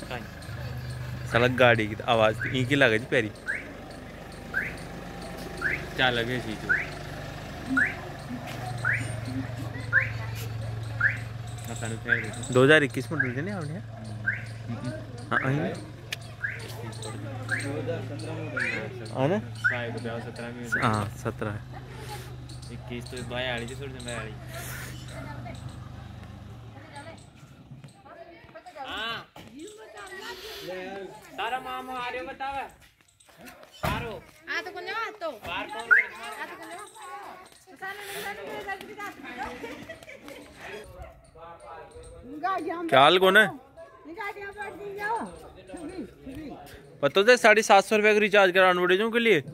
सड़क गाड़ी की आवाज़ की लगे जी पैरी क्या लगे सी जो 2021 में डलते नहीं आपने हाँ हाँ 17 21 तो भाई छोड़ दे मैं तारा मामा आ रहे हो बतावे पारो आ तो कौन आ तो पार कौन आ तो कौन क्या हाल कौन है पता तो 750 रुपये का रिचार्ज करा एडवर्टाइजों के लिए